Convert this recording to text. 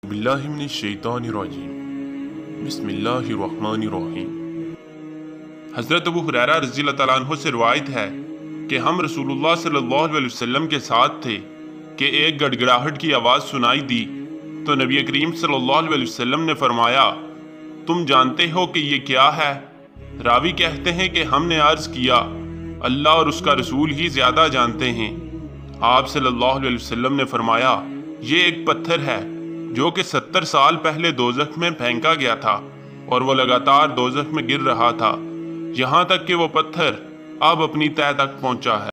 बिस्मिल्लाहिर्रहमानिर्रहीम। बिस्मिल्लाहिर्रहमानिर्रहीम। हज़रत अबू हुरैरा रज़ियल्लाहु तआला अन्हु से रिवायत है कि हम रसूलुल्लाह सल्लल्लाहु अलैहि वसल्लम के साथ थे कि एक गड़गड़ाहट की आवाज़ सुनाई दी तो नबी करीम सल्लल्लाहु अलैहि वसल्लम ने फरमाया, तुम जानते हो कि ये क्या है? रावी कहते हैं कि हमने अर्ज़ किया, अल्लाह और उसका रसूल ही ज़्यादा जानते हैं। आप सल्लल्लाहु अलैहि वसल्लम ने फरमाया, ये एक पत्थर है जो कि 70 साल पहले दोज़ख में फेंका गया था और वो लगातार दोज़ख में गिर रहा था, यहाँ तक कि वो पत्थर अब अपनी तह तक पहुँचा है।